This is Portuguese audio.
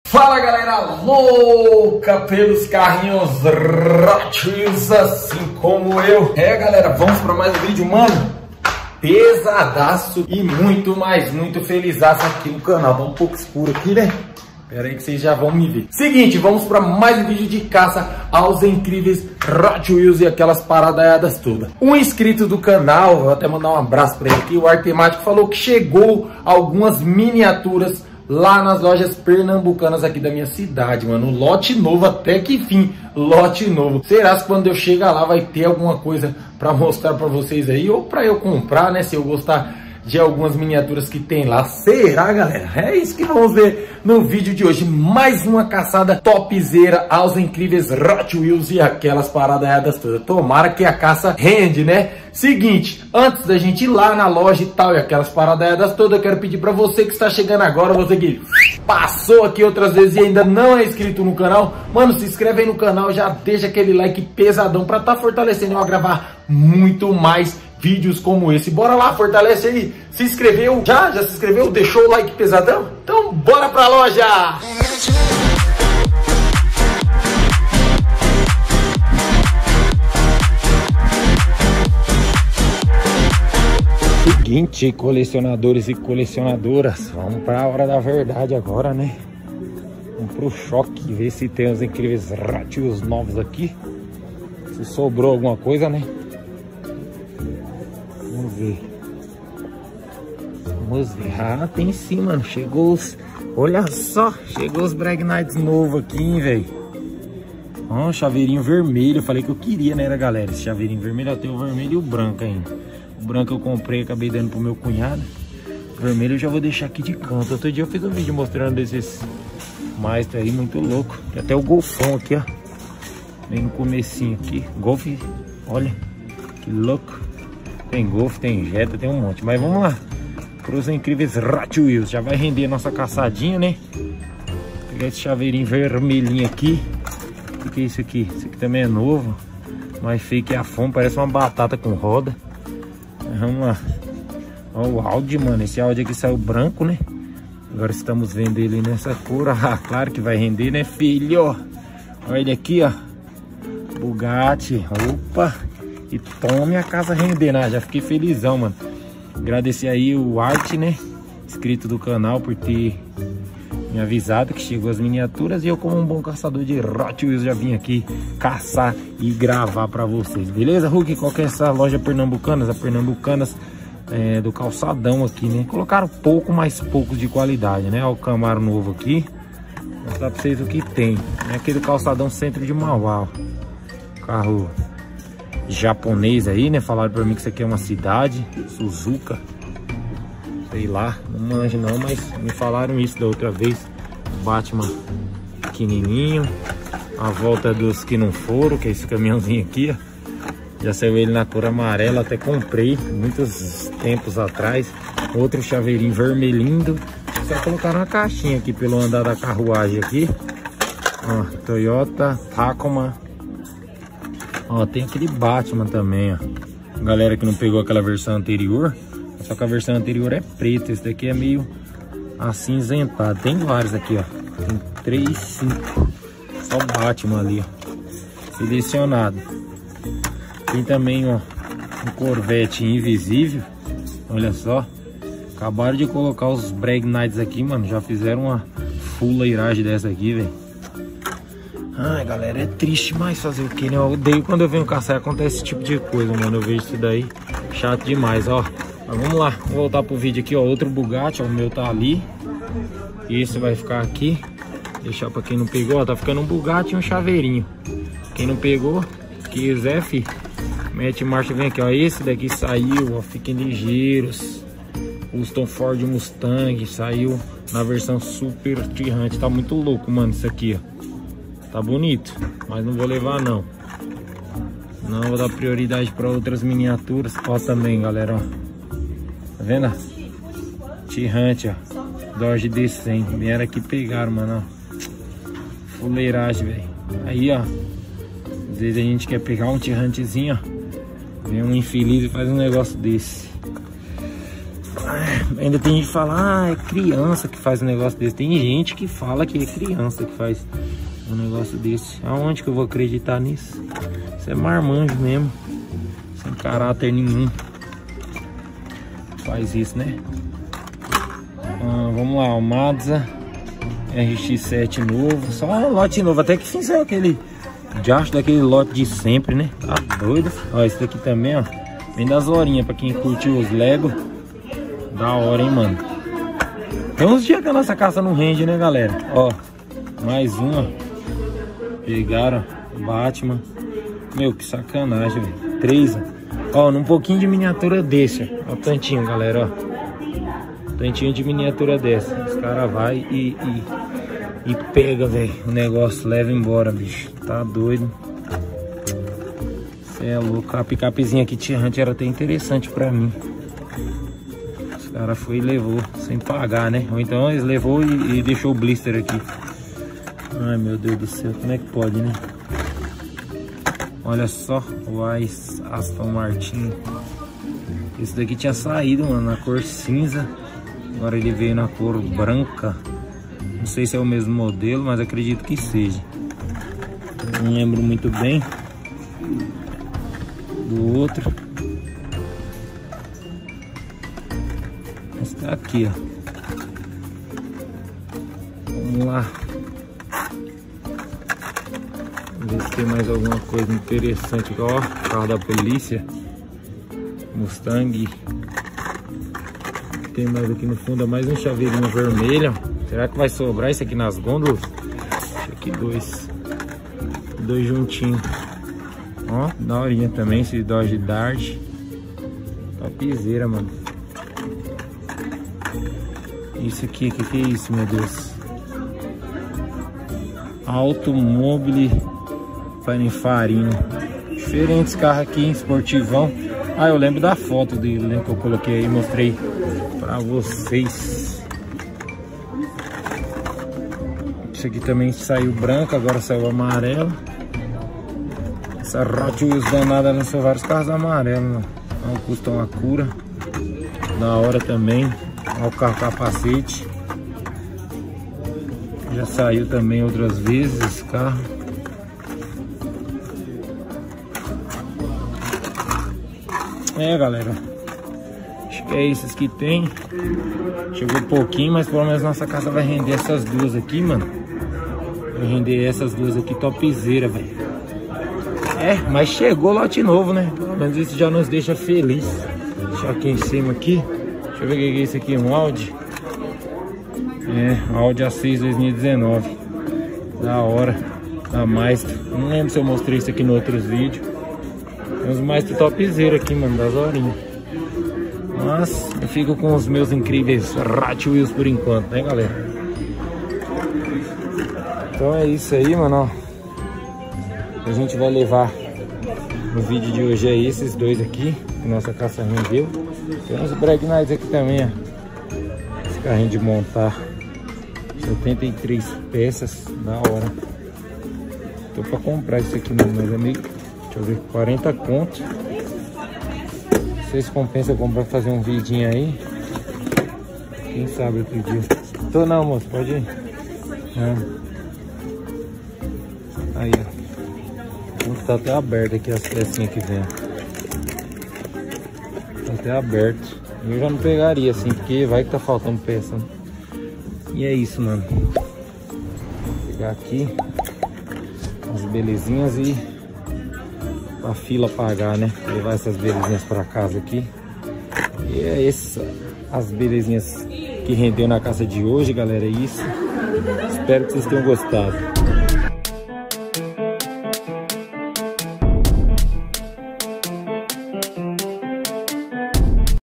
Fala galera louca pelos carrinhos Hot Wheels, assim como eu. Galera, vamos para mais um vídeo, mano. Pesadaço e muito felizaço aqui no canal. Tá um pouco escuro aqui, né? Pera aí que vocês já vão me ver. Seguinte, vamos para mais um vídeo de caça aos incríveis Hot Wheels e aquelas paradaiadas todas. Um inscrito do canal, vou até mandar um abraço para ele aqui, o Artemático, falou que chegou algumas miniaturas lá nas lojas pernambucanas aqui da minha cidade, mano. Lote novo, até que enfim, lote novo. Será que quando eu chegar lá vai ter alguma coisa pra mostrar pra vocês aí? Ou pra eu comprar, né? Se eu gostar de algumas miniaturas que tem lá. Será, galera? É isso que vamos ver no vídeo de hoje. Mais uma caçada topzera aos incríveis Hot Wheels e aquelas paradaiadas todas. Tomara que a caça rende, né? Seguinte, antes da gente ir lá na loja e tal, e aquelas paradaiadas todas, eu quero pedir pra você que está chegando agora, você que passou aqui outras vezes e ainda não é inscrito no canal, mano, se inscreve aí no canal, já deixa aquele like pesadão pra tá fortalecendo eu a gravar muito mais vídeos como esse. Bora lá, fortalece aí. Se inscreveu? Já se inscreveu? Deixou o like pesadão? Então bora pra loja! Seguinte, colecionadores e colecionadoras, vamos para a hora da verdade agora, né? Vamos pro choque, ver se tem os incríveis Hot Wheels novos aqui. Se sobrou alguma coisa, né? Vamos ver. Vamos ver. Ah, tem sim, mano. Chegou os... Olha só, chegou os Brag Knights novos aqui, hein, velho. Ó, chaveirinho vermelho. Eu falei que eu queria, né, galera? Esse chaveirinho vermelho, eu tenho o vermelho e o branco ainda. O branco eu comprei, acabei dando pro meu cunhado. O vermelho eu já vou deixar aqui de canto. Outro dia eu fiz um vídeo mostrando desses mais aí, muito louco. Tem até o golfão aqui, ó. Bem no comecinho aqui. Golf, olha, que louco. Tem golfe, tem Jetta, tem um monte. Mas vamos lá, pros incríveis Hot Wheels. Já vai render a nossa caçadinha, né? Vou pegar esse chaveirinho vermelhinho aqui. O que é isso aqui? Isso aqui também é novo. Mais feio que a fome, parece uma batata com roda. Vamos lá. Olha o Audi, mano. Esse Audi aqui saiu branco, né? Agora estamos vendo ele nessa cor. Ah, claro que vai render, né, filho? Olha ele aqui, ó. Bugatti. Opa! E tome a casa render, né? Já fiquei felizão, mano. Agradecer aí o Art, né? Inscrito do canal, por ter me avisado que chegou as miniaturas. E eu, como um bom caçador de Hot Wheels, já vim aqui caçar e gravar pra vocês. Beleza, Hulk? Qual que é essa loja Pernambucanas? A Pernambucanas do calçadão aqui, né? Colocaram pouco, mais poucos de qualidade, né? Olha o Camaro novo aqui. Vou mostrar pra vocês o que tem. É aquele calçadão centro de Mauá, ó. Carro japonês aí, né? Falaram pra mim que isso aqui é uma cidade, Suzuka, sei lá, não manjo não, mas me falaram isso da outra vez. Batman pequenininho, a volta dos que não foram, que é esse caminhãozinho aqui, ó. Já saiu ele na cor amarela, até comprei muitos tempos atrás. Outro chaveirinho vermelhinho, só colocaram uma caixinha aqui pelo andar da carruagem aqui, ó. Toyota Tacoma. Ó, tem aquele Batman também, ó. Galera que não pegou aquela versão anterior, só que a versão anterior é preta. Esse daqui é meio acinzentado. Tem vários aqui, ó. Tem 3, 5. Só Batman ali, ó. Selecionado. Tem também, ó, um Corvette invisível. Olha só. Acabaram de colocar os Brag Knights aqui, mano. Já fizeram uma fuleiragem dessa aqui, velho. Ai, galera, é triste, mas fazer o que, né? Eu odeio quando eu venho caçar e acontece esse tipo de coisa, mano. Eu vejo isso daí, chato demais, ó. Mas vamos lá, vou voltar pro vídeo aqui, ó. Outro Bugatti, ó, o meu tá ali. Esse vai ficar aqui. Deixar pra quem não pegou, ó. Tá ficando um Bugatti e um chaveirinho. Quem não pegou, quiser, fi, mete marcha, vem aqui, ó. Esse daqui saiu, ó. Fiquem ligeiros. Custom Ford Mustang, saiu na versão super tirante. Tá muito louco, mano, isso aqui, ó. Tá bonito, mas não vou levar não. Não, vou dar prioridade para outras miniaturas. Ó também, galera, ó. Tá vendo? Tirante, ó. Dodge D100. Vieram aqui e pegaram, mano, ó. Fuleiragem, velho. Aí, ó. Às vezes a gente quer pegar um tirantezinho, ó. Vem um infeliz e faz um negócio desse. Ai. ainda tem gente que fala, ah, é criança que faz um negócio desse. Tem gente que fala que é criança que faz um negócio desse. Aonde que eu vou acreditar nisso? Isso é marmanjo mesmo, sem caráter nenhum. Faz isso, né? Vamos lá, o Mazda RX-7 novo. Só um lote novo, até que fim saiu aquele diacho daquele lote de sempre, né? Tá doido. Ó, esse daqui também, ó, vem das horinhas pra quem curtiu os Lego. Da hora, hein, mano. Tem uns dias que a nossa caça não rende, né, galera? Ó, mais uma. Pegaram Batman. Meu, que sacanagem, velho. 3, ó, num pouquinho de miniatura desse, ó. Ó o tantinho, galera, ó. Tantinho de miniatura dessa. Os caras vai e pega, velho, o negócio, leva embora, bicho. Tá doido. Cê é louco. A picapezinha aqui antes era até interessante pra mim. Os caras foi e levou sem pagar, né? Ou então eles levou e deixou o blister aqui. Ai, meu Deus do céu, como é que pode, né? Olha só o Aston Martin. Esse daqui tinha saído, mano, na cor cinza. Agora ele veio na cor branca. Não sei se é o mesmo modelo, mas acredito que seja. Não lembro muito bem do outro. Esse tá aqui, ó. Vamos lá. Vamos ver se tem mais alguma coisa interessante. Ó, carro da polícia. Mustang. Tem mais aqui no fundo, mais um chaveirinho vermelho. Será que vai sobrar isso aqui nas gôndolas? Deixa aqui dois juntinhos. Ó, daorinha também esse Dodge Dart. Topzera, mano. Isso aqui, que é isso, meu Deus? Automobile Pininfarina. Diferentes carros aqui, esportivão. Ah, eu lembro da foto dele, né, que eu coloquei aí, mostrei pra vocês. Isso aqui também saiu branco, agora saiu amarelo. Essa Hot Wheels danada lançou vários carros amarelos, mano. Olha o Custom Acura. Da hora também. Olha o carro capacete. Já saiu também outras vezes esse carro. É, galera, acho que é esses que tem. Chegou pouquinho, mas pelo menos nossa casa vai render essas duas aqui, mano. Vai render essas duas aqui, topzera, velho. É, mas chegou lote novo, né? Pelo menos isso já nos deixa feliz. Deixa aqui em cima aqui. Deixa eu ver o que é isso aqui, um Audi. É, Audi A6 2019. Da hora. Da Maestro. Não lembro se eu mostrei isso aqui nos outros vídeos. Tem uns mais topzera aqui, mano, das horinhas. Mas eu fico com os meus incríveis Hot Wheels por enquanto, né, galera? Então é isso aí, mano, ó. A gente vai levar no vídeo de hoje é esses dois aqui, que nossa caça rendeu. Tem uns Brag Knights aqui também, ó. Esse carrinho de montar. 73 peças, da hora. Tô pra comprar isso aqui, meus amigos. Deixa eu ver, 40 conto. Não sei se compensa comprar pra fazer um vidinho aí. Quem sabe outro dia. Tô não, moço, pode ir. Aí, ó. Tá até aberto aqui as pecinhas que vem. Tá até aberto. Eu já não pegaria assim, porque vai que tá faltando peça, né? E é isso, mano. Vou pegar aqui as belezinhas e a fila pagar, né? Levar essas belezinhas pra casa aqui. E é isso, as belezinhas que rendeu na caça de hoje, galera. É isso. Espero que vocês tenham gostado.